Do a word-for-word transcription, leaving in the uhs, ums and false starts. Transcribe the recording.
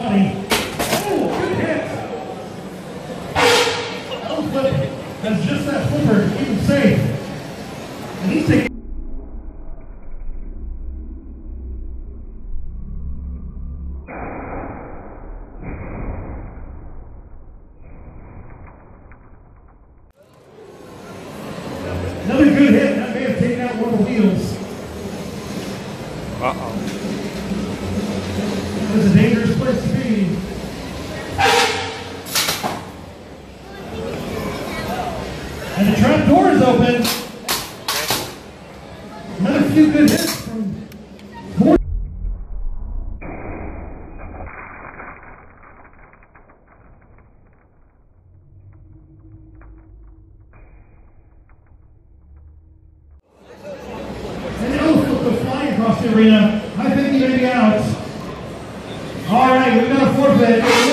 body. Oh, good hit. Ele-flip has just that flipper to keep him safe. And he's taking. Another good hit. That may have taken out one of the wheels. Uh-oh. That was a dangerous place to be. And the trap door is open. Another few good hits from Vortex. And Ele-flip goes flying across the arena. I think he may be out. All right, we've got a forfeit.